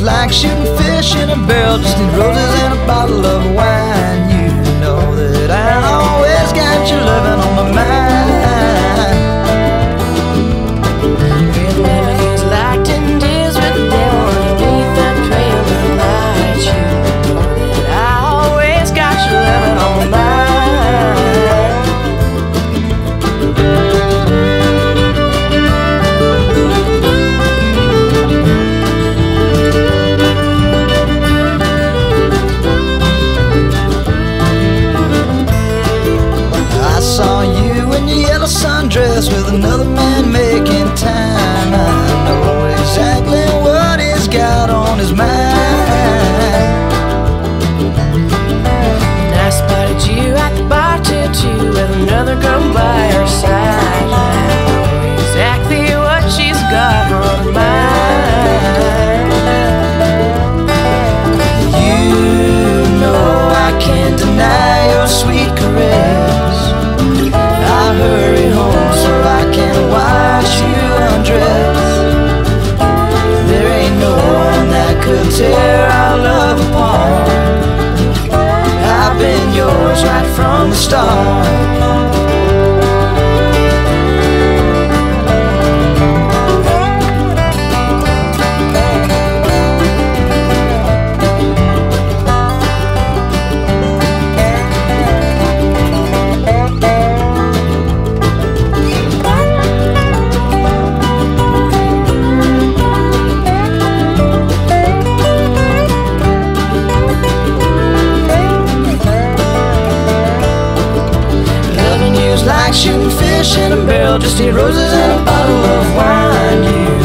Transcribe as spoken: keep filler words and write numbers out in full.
like shooting fish in a barrel, just need roses and a bottle of wine. You know that I always got you loving on my mind. Well, living is like ten days with the devil underneath that pale moonlight. You know that I always got you loving on my mind. Sundress with another man making time. I know exactly what he's got on his mind. And I spotted you at the bar till two with another girl by her side. I know exactly what she's got on her mind. You know I can't deny your sweet caress. I hurry home so I can watch you undress. There ain't no one that could tear our love apart. I've been yours right from the start. Like shooting fish in a barrel, just need roses and a bottle of wine. You